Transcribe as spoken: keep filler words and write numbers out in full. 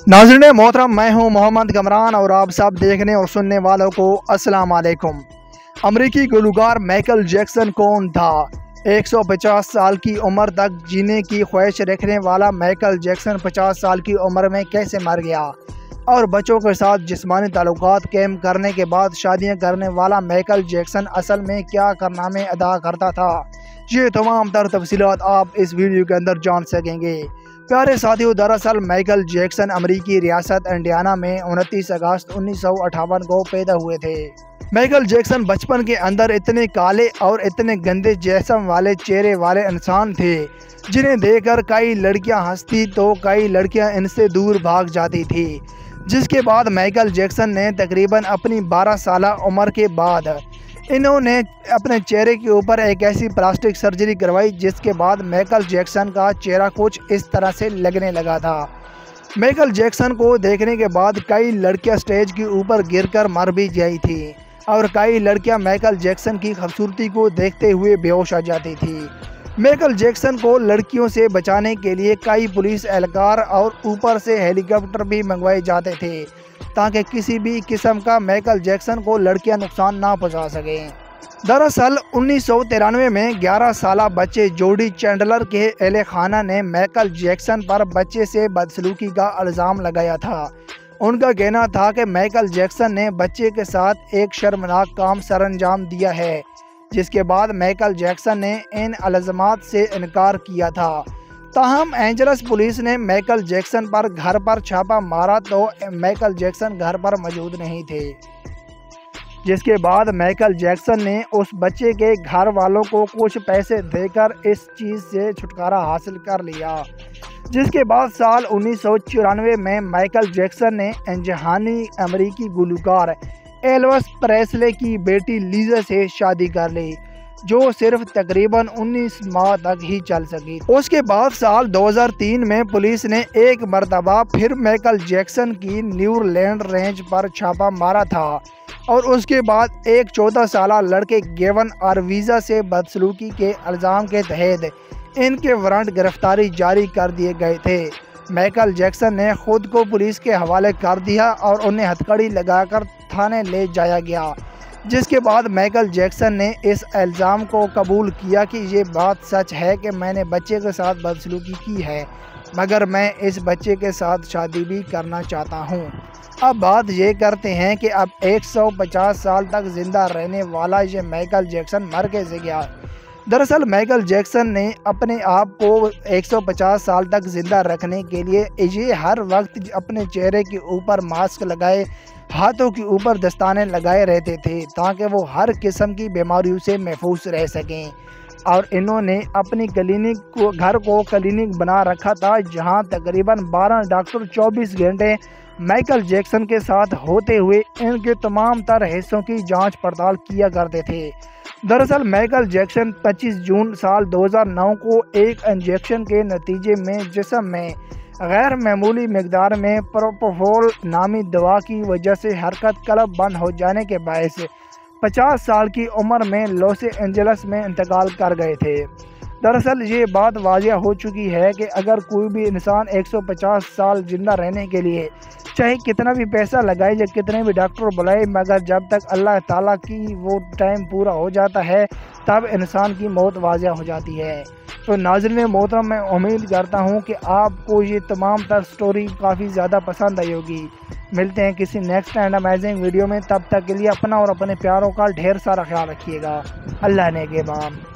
नाज़रीन मोहतरम, मैं हूं मोहम्मद गमरान और आप सब देखने और सुनने वालों को अस्सलाम वालेकुम। अमरीकी गुलकार माइकल जैक्सन कौन था? एक सौ पचास साल की उम्र तक जीने की ख्वाहिश रखने वाला माइकल जैक्सन पचास साल की उम्र में कैसे मर गया? और बच्चों के साथ जिस्मानी ताल्लुकात कायम करने के बाद शादियां करने वाला माइकल जैक्सन असल में क्या कारनामे अदा करता था? ये तमाम तर तफसीलात आप इस वीडियो के अंदर जान सकेंगे। प्यारे साथियों, दरअसल माइकल जैक्सन अमरीकी रियासत इंडियाना में उनतीस अगस्त उन्नीस सौ अट्ठावन को पैदा हुए थे। माइकल जैक्सन बचपन के अंदर इतने काले और इतने गंदे जिस्म वाले चेहरे वाले इंसान थे जिन्हें देखकर कई लड़कियां हंसती तो कई लड़कियां इनसे दूर भाग जाती थी। जिसके बाद माइकल जैक्सन ने तकरीबन अपनी बारह साल उम्र के बाद इन्होंने अपने चेहरे के ऊपर एक ऐसी प्लास्टिक सर्जरी करवाई जिसके बाद माइकल जैक्सन का चेहरा कुछ इस तरह से लगने लगा था। माइकल जैक्सन को देखने के बाद कई लड़कियां स्टेज के ऊपर गिरकर मर भी गई थी और कई लड़कियां माइकल जैक्सन की खूबसूरती को देखते हुए बेहोश आ जाती थी। माइकल जैक्सन को लड़कियों से बचाने के लिए कई पुलिस एहलकार और ऊपर से हेलीकॉप्टर भी मंगवाए जाते थे ताकि किसी भी किस्म का माइकल जैक्सन को लड़कियां नुकसान ना पहुंचा सकें। दरअसल उन्नीस सौ तिरानवे में ग्यारह साल बच्चे जोडी चैंडलर के अहले खाना ने माइकल जैक्सन पर बच्चे से बदसलूकी का इल्ज़ाम लगाया था। उनका कहना था कि माइकल जैक्सन ने बच्चे के साथ एक शर्मनाक काम सरअंजाम दिया है, जिसके बाद माइकल जैक्सन ने इन इल्ज़ामात से इनकार किया था। ताहम एंजल्स पुलिस ने माइकल जैक्सन पर घर पर छापा मारा तो माइकल जैक्सन घर पर मौजूद नहीं थे। जिसके बाद माइकल जैक्सन ने उस बच्चे के घर वालों को कुछ पैसे देकर इस चीज़ से छुटकारा हासिल कर लिया। जिसके बाद साल उन्नीस सौ चौरानवे में माइकल जैक्सन ने जहानी अमरीकी गुलकार एल्विस प्रेस्ले की बेटी लीजा से शादी कर ली, जो सिर्फ तकरीबन उन्नीस माह तक ही चल सकी। उसके बाद साल दो हज़ार तीन में पुलिस ने एक मरतबा फिर माइकल जैक्सन की न्यूरलैंड रेंज पर छापा मारा था और उसके बाद एक चौदह साल लड़के गेवन आरवीजा से बदसलूकी के इल्ज़ाम के तहत इनके वारंट गिरफ्तारी जारी कर दिए गए थे। माइकल जैक्सन ने खुद को पुलिस के हवाले कर दिया और उन्हें हथकड़ी लगाकर थाने ले जाया गया। जिसके बाद माइकल जैक्सन ने इस इल्ज़ाम को कबूल किया कि ये बात सच है कि मैंने बच्चे के साथ बदसलूकी की है, मगर मैं इस बच्चे के साथ शादी भी करना चाहता हूँ। अब बात ये करते हैं कि अब एक सौ पचास साल तक ज़िंदा रहने वाला ये माइकल जैक्सन मर कैसे गया। दरअसल माइकल जैक्सन ने अपने आप को एक सौ पचास साल तक ज़िंदा रखने के लिए ये हर वक्त अपने चेहरे के ऊपर मास्क लगाए, हाथों के ऊपर दस्ताने लगाए रहते थे ताकि वो हर किस्म की बीमारियों से महफूज रह सकें। और इन्होंने अपनी क्लिनिक को घर को क्लिनिक बना रखा था जहां तकरीबन बारह डॉक्टर चौबीस घंटे माइकल जैक्सन के साथ होते हुए इनके तमाम तर हिस्सों की जांच पड़ताल किया करते थे। दरअसल माइकल जैक्सन पच्चीस जून साल दो हज़ार नौ को एक इंजेक्शन के नतीजे में जिस्म में गैर मामूली मकदार में प्रोपोफोल नामी दवा की वजह से हरकत कलब बंद हो जाने के बायस पचास साल की उम्र में लॉस एंजल्स में इंतकाल कर गए थे। दरअसल ये बात वाज़िह हो चुकी है कि अगर कोई भी इंसान एक सौ पचास साल जिंदा रहने के लिए चाहे कितना भी पैसा लगाए या कितने भी डॉक्टर बुलाए, मगर जब तक अल्लाह ताला की वो टाइम पूरा हो जाता है तब इंसान की मौत वाज़िह हो जाती है। तो नाज़रीन मोहतरम, मैं उम्मीद करता हूँ कि आपको ये तमाम तर स्टोरी काफ़ी ज़्यादा पसंद आई होगी। मिलते हैं किसी नेक्स्ट एंड अमेजिंग वीडियो में, तब तक के लिए अपना और अपने प्यारों का ढेर सारा ख्याल रखिएगा। अल्लाह ने के बाम।